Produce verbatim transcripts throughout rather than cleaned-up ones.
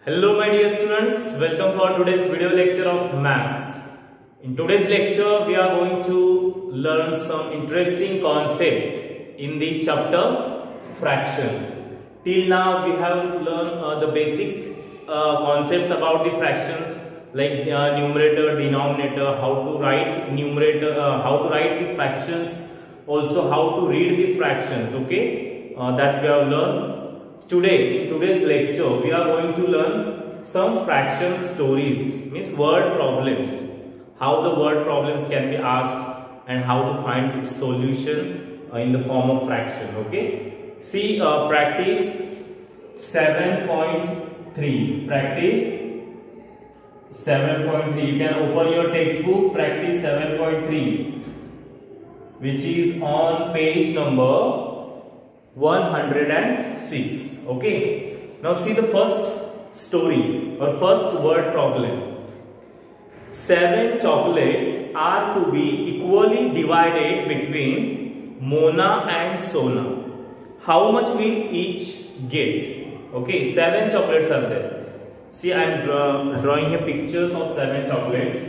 Hello my dear students, welcome for today's video lecture of maths. In today's lecture we are going to learn some interesting concept in the chapter fraction. Till now we have learned uh, the basic uh, concepts about the fractions like uh, numerator, denominator, how to write numerator, uh, how to write the fractions, also how to read the fractions, okay, uh, that we have learned. Today, in today's lecture, we are going to learn some fraction stories, means word problems, how the word problems can be asked and how to find its solution uh, in the form of fraction, okay. See, uh, practice seven point three, practice seven point three, you can open your textbook, practice seven point three, which is on page number one hundred six. Okay, now see the first story or first word problem. Seven chocolates are to be equally divided between Mona and Sona. How much will each get? Okay, seven chocolates are there. See, I am draw, drawing here pictures of seven chocolates.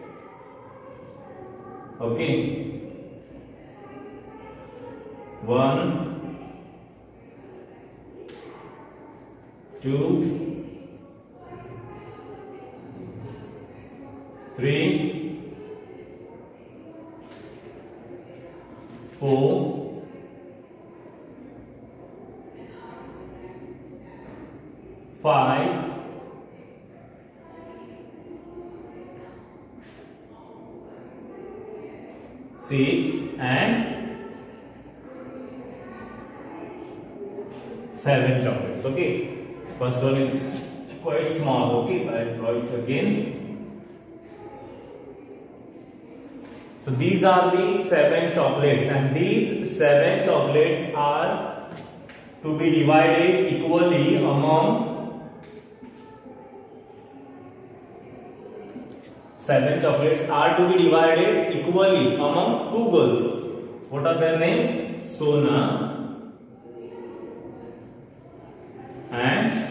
Okay, one, two, three, four, five, six, and seven chocolates. Okay. First one is quite small, okay, so I will draw it again. So these are the seven chocolates, and these seven chocolates are to be divided equally among seven chocolates are to be divided equally among two girls. What are their names? Sona and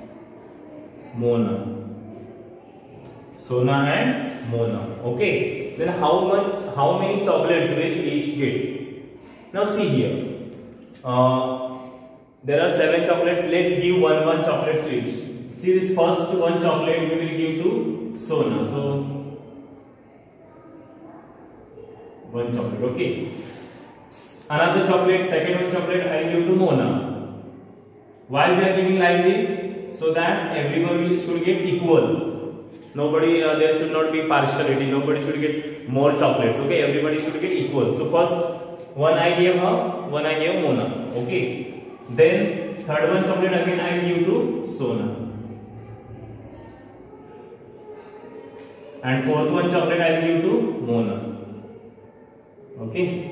Mona. Sona and Mona. Okay. Then how much? How many chocolates will each get? Now see here. Uh, there are seven chocolates. Let's give one one chocolate to each. See, this first one chocolate we will give to Sona. So one chocolate. Okay. Another chocolate. Second one chocolate I will give to Mona. Why we are giving like this? So that everyone should get equal. Nobody, uh, there should not be partiality. Nobody should get more chocolates. Okay, everybody should get equal. So first one I gave her, one I gave Mona. Okay. Then third one chocolate again I give to Sona. And fourth one chocolate I give to Mona. Okay.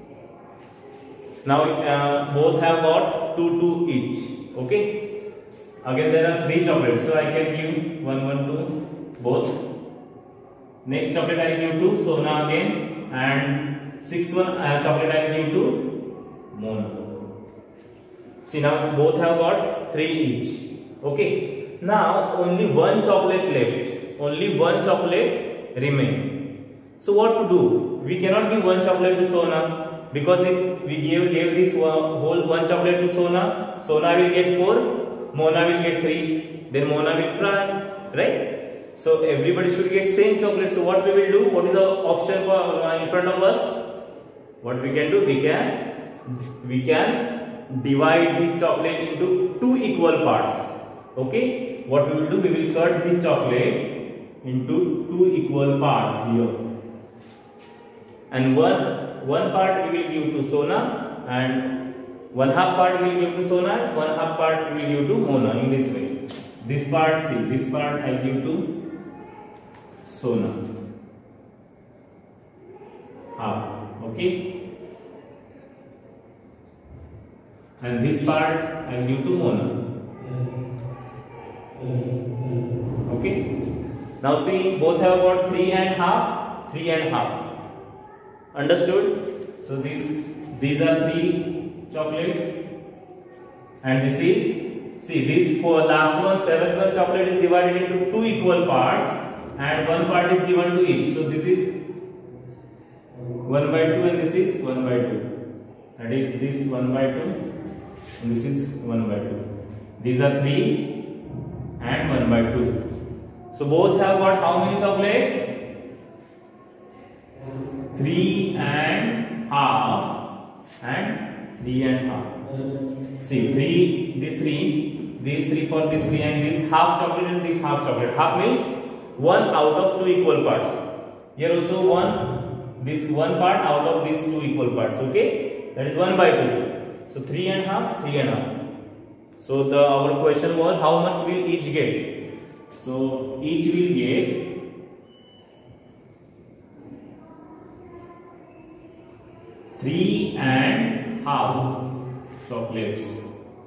Now uh, both have got two two each. Okay. Again there are three chocolates, so I can give one one to both. Next chocolate I give to Sona again, and sixth one uh, chocolate I give to Mona. See, now both have got three each. Okay. Now only one chocolate left. Only one chocolate remain. So what to do? We cannot give one chocolate to Sona, because if we give gave this one, whole one chocolate to Sona, Sona will get four. Mona will get three, then Mona will cry, right? So everybody should get same chocolate. So what we will do? What is the option for uh, in front of us? What we can do? We can we can divide the chocolate into two equal parts. Okay? What we will do? We will cut the chocolate into two equal parts here, and one one part we will give to Sona, and one half part we will give to Sona, one half part we will give to Mona, in this way. This part, see, this part I give to Sona. Half, okay. And this part I give to Mona. Okay. Now see, both have got three and half, three and half. Understood? So these these are three chocolates, and this is See, this for last one, seventh one chocolate is divided into two equal parts, and one part is given to each. So this is one by two, and this is one by two. That is this one by two, and this is one by two. These are three and one by two. So both have got how many chocolates? Three and half and three and half. See, three, this three, these three for this three, and this half chocolate and this half chocolate. Half means one out of two equal parts. Here also one, this one part out of these two equal parts. Okay, that is one by two. So three and half, three and half. So the our question was how much will each get? So each will get three and half chocolates.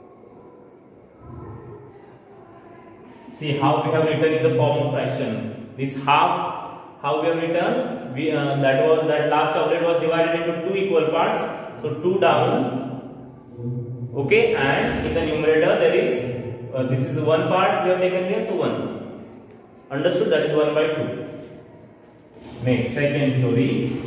See how we have written in the form of fraction. This half, how we have written? We uh, that was that last chocolate was divided into two equal parts. So two down. Okay, and in the numerator there is uh, this is one part we have taken here, so one. Understood? That is one by two. Next, second story.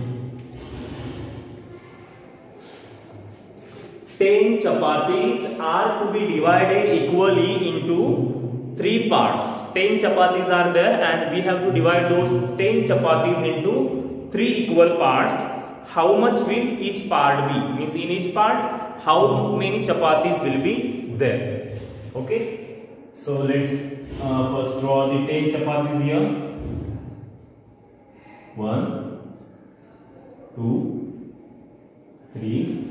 Ten chapatis are to be divided equally into three parts. Ten chapatis are there, and we have to divide those ten chapatis into three equal parts. How much will each part be? Means in each part, how many chapatis will be there? Okay. So let's uh, first draw the ten chapatis here. One, two, three,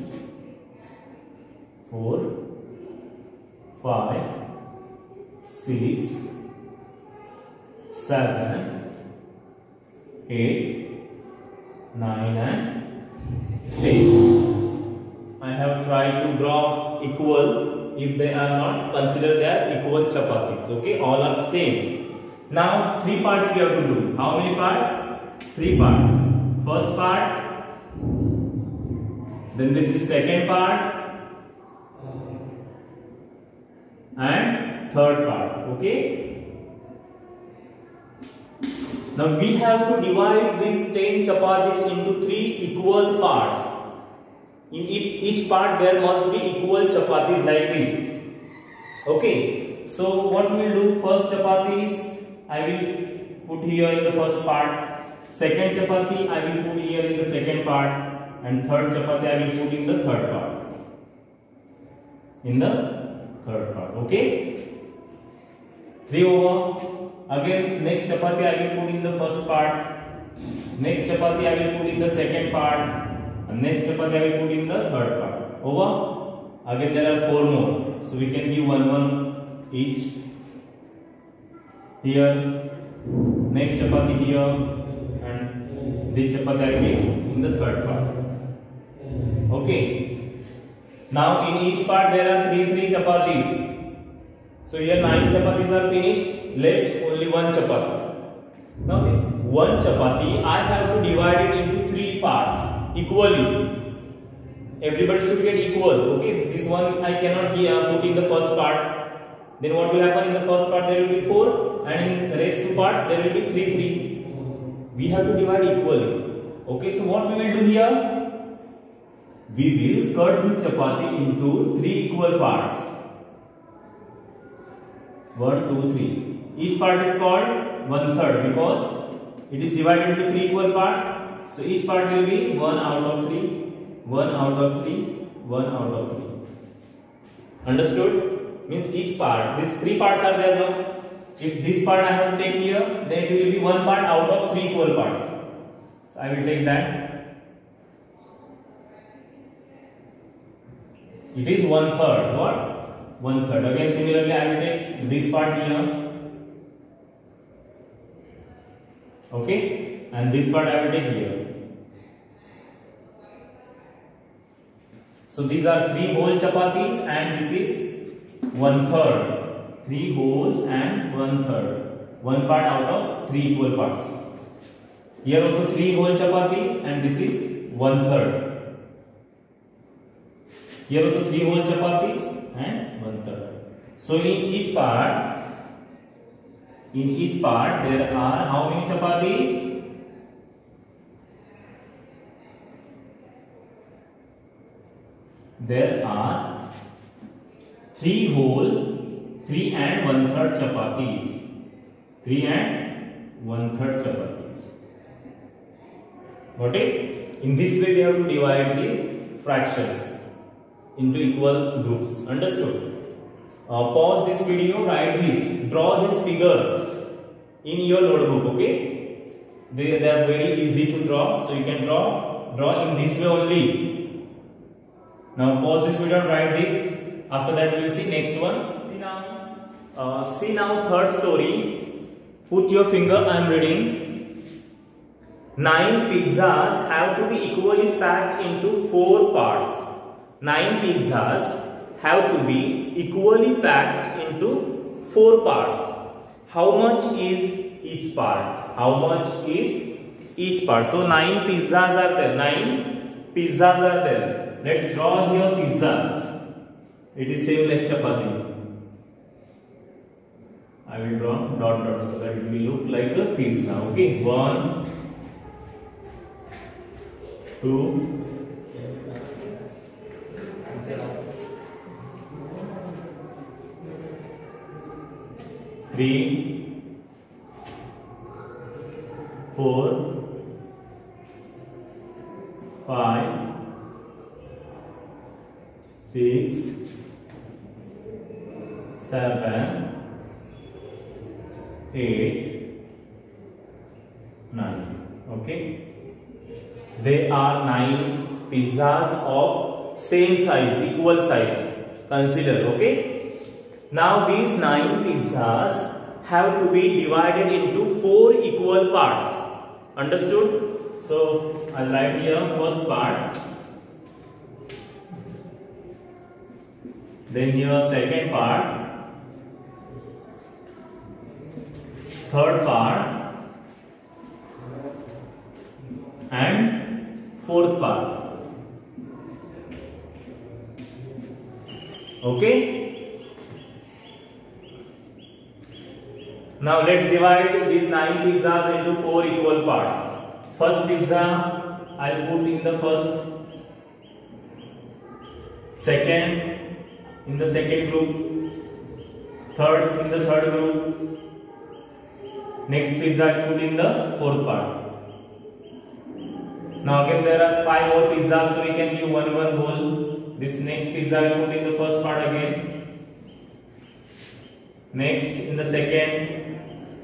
four, five, six, seven, eight, nine, and ten. I have tried to draw equal. If they are not, consider they are equal chapatis. Okay, all are same. Now three parts we have to do. How many parts? Three parts. First part, then this is second part, and third part. Okay. Now we have to divide these ten chapatis into three equal parts. In each part there must be equal chapatis like this. Okay. So what we will do? First chapatis I will put here in the first part. Second chapati I will put here in the second part, and third chapati I will put in the third part. In the third part. Okay. Three over. Again next chapati I will put in the first part. Next chapati I will put in the second part. And next chapati I will put in the third part. Over. Again there are four more. So we can give one one each. Here. Next chapati here. And this chapati I will give in the third part. Okay. Now in each part there are three three chapatis. So here nine chapatis are finished. Left only one chapati. Now this one chapati I have to divide it into three parts equally. Everybody should get equal. Okay. This one I cannot uh, put in the first part. Then what will happen? In the first part there will be four, and in the rest two parts there will be three three. We have to divide equally. Okay. So what we will do here? We will cut the chapati into three equal parts. One, two, three. Each part is called one third because it is divided into three equal parts. So each part will be one out of three, one out of three, one out of three. Understood? Means each part, these three parts are there now. If this part I have to take here, then it will be one part out of three equal parts. So I will take that. It is one third. What? One third. Again, similarly, I will take this part here. Okay, and this part I will take here. So these are three whole chapatis, and this is one third. Three whole and one third. One part out of three equal parts. Here also three whole chapatis, and this is one third. Here also three whole chapatis and one third. So in each part, in each part there are how many chapatis? There are three whole, three and one third chapatis. Three and one third chapatis. Got it? In this way we have to divide the fractions into equal groups. Understood? Uh, pause this video, write this, draw these figures in your notebook. Okay? They, they are very easy to draw, so you can draw, draw in this way only. Now pause this video and write this. After that we will see next one. See now, uh, see now third story. Put your finger, I am reading. Nine pizzas have to be equally packed into four parts. Nine pizzas have to be equally packed into four parts. How much is each part? How much is each part? So nine pizzas are there. Nine pizzas are there. Let's draw here pizza. It is same like chapati. I will draw dot dot so that it will look like a pizza. Okay, one, two, three, four, five, six, seven, eight, nine. Okay, they are nine pizzas of same size, equal size. Consider. Okay, now these nine pizzas have to be divided into four equal parts. Understood? So I'll write here first part, then here second part, third part, and fourth part. Okay. Now let's divide these nine pizzas into four equal parts. First pizza I'll put in the first, second in the second group, third in the third group, next pizza I'll put in the fourth part. Now again there are five more pizzas, so we can give one one whole. This next pizza I'll put in the first part again, next in the second,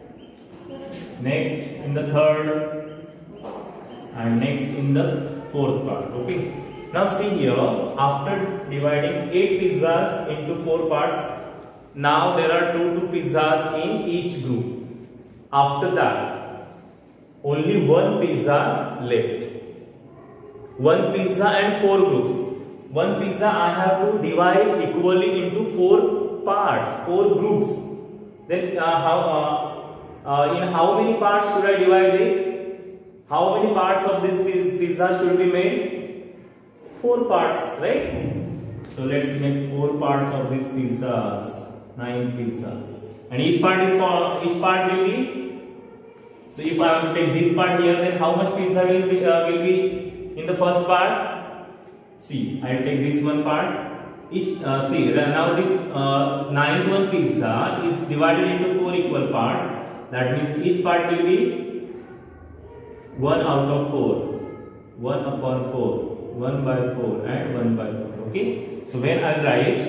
next in the third, and next in the fourth part. Okay. Now see here, after dividing eight pizzas into four parts, now there are two two pizzas in each group. After that, only one pizza left. One pizza and four groups. One pizza I have to divide equally into four parts, four groups. Then uh, how uh, uh, in how many parts should I divide this? How many parts of this pizza should be made? Four parts, right? So let's make four parts of these pizzas. Nine pizza, and each part is called, each part will be. So if I want to take this part here, then how much pizza will be uh, will be in the first part? See, I will take this one part. Each uh, see now this uh, ninth one pizza is divided into four equal parts. That means each part will be one out of four, one upon four, one by four, and one by four. Okay. So when I write,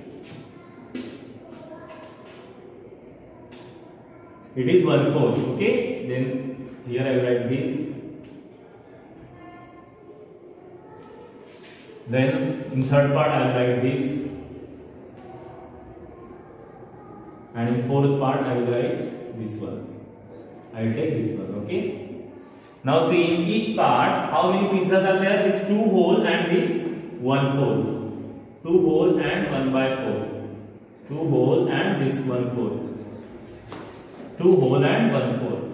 it is one fourth. Okay. Then here I write this. Then in third part I will write this, and in fourth part I will write this one. I will take this one. Okay. Now see, in each part how many pizzas are there? This two whole and this one fourth. Two whole and one by four. Two whole and this one fourth. Two whole and one fourth.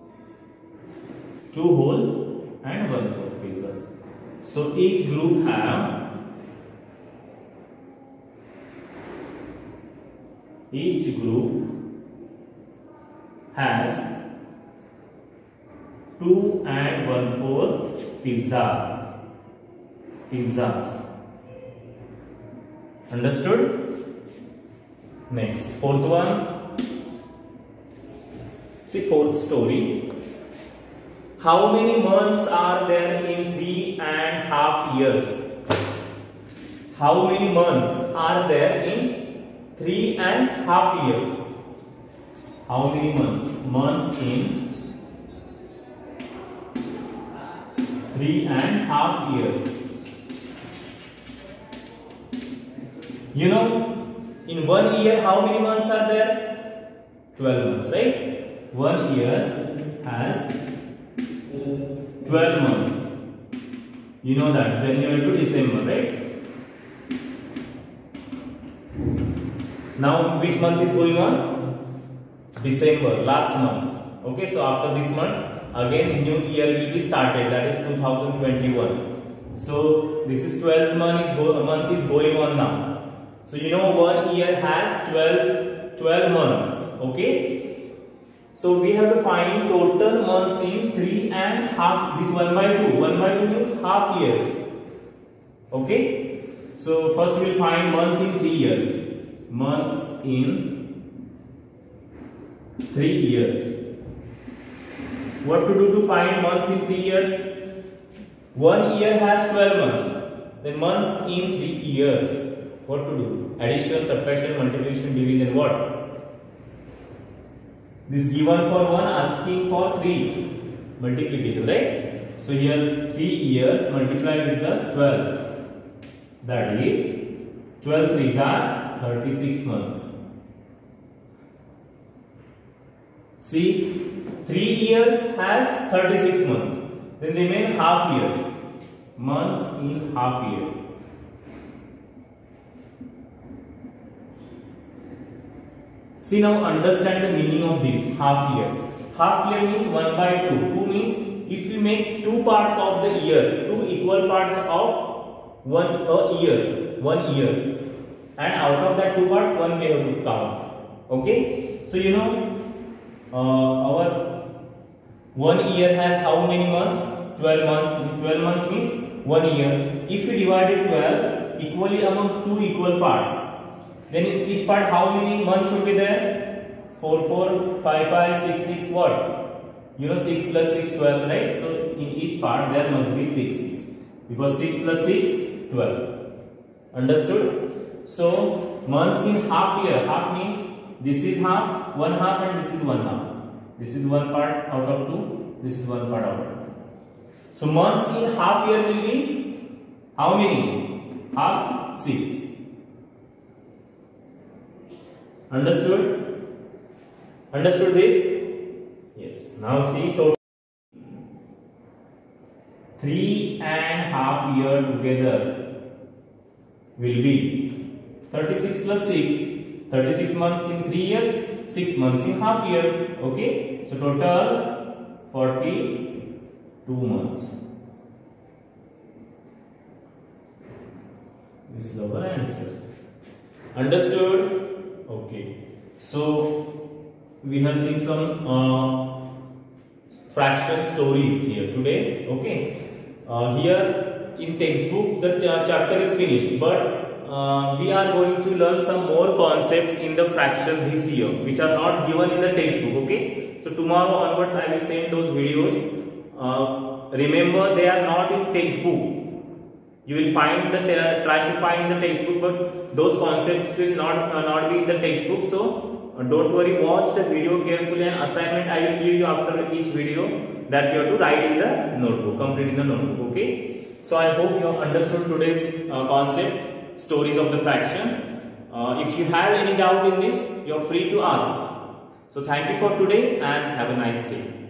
Two whole and one fourth pizzas. So each group have each group has two and one for pizza. Pizzas. Understood? Next, fourth one. See, fourth story. How many months are there in three and half years? How many months are there in three and half years? How many months? Months in three and half years. You know, in one year, how many months are there? twelve months, right? One year has twelve months. You know that, January to December, right? Now, which month is going on? December, last month. Okay, so after this month, again new year will be started, that is two thousand twenty-one. So, this is twelfth month is, go month is going on now. So, you know one year has twelve, twelve months. Okay. So, we have to find total months in three and half, this one by two. one by two means half year. Okay. So, first we will find months in three years. Months in three years. What to do to find months in three years? One year has twelve months. Then months in three years. What to do? Addition, subtraction, multiplication, division. What? This given for one, asking for three. Multiplication, right? So here three years multiplied with the twelve. That is twelve threes are thirty-six months. See, three years has thirty-six months. Then remain half year. Months in half year. See, now understand the meaning of this half year. Half year means one by two. two means if we make two parts of the year, two equal parts of one a year, one year, and out of that two parts, one we have to count. Okay? So, you know, uh, our one year has how many months? twelve months. This twelve months means one year. If we divide twelve equally among two equal parts, then in each part how many months should be there? four, four, five, five, six, six, what? You know, six plus six, twelve, right? So, in each part there must be six, six. Because six plus six, twelve. Understood? So, months in half year. Half means this is half, one half and this is one half. This is one part out of two. This is one part out of two. So, months in half year will be how many? Half, six. Understood? Understood this? Yes. Now see total. Three and half year together will be thirty-six plus six. thirty-six months in three years, six months in half year. Okay. So total forty-two months. This is our answer. Understood? Okay, so we have seen some uh, fraction stories here today. Okay, uh, here in textbook the chapter is finished, but uh, we are going to learn some more concepts in the fraction this year, which are not given in the textbook. Okay, so tomorrow onwards I will send those videos. Uh, remember, they are not in textbook. You will find that they are trying to find in the textbook, but those concepts will not uh, not be in the textbook. So uh, don't worry, watch the video carefully, and assignment I will give you after each video that you have to write in the notebook, complete in the notebook. Okay. So I hope you have understood today's uh, concept, stories of the fraction. Uh, if you have any doubt in this, you are free to ask. So thank you for today and have a nice day.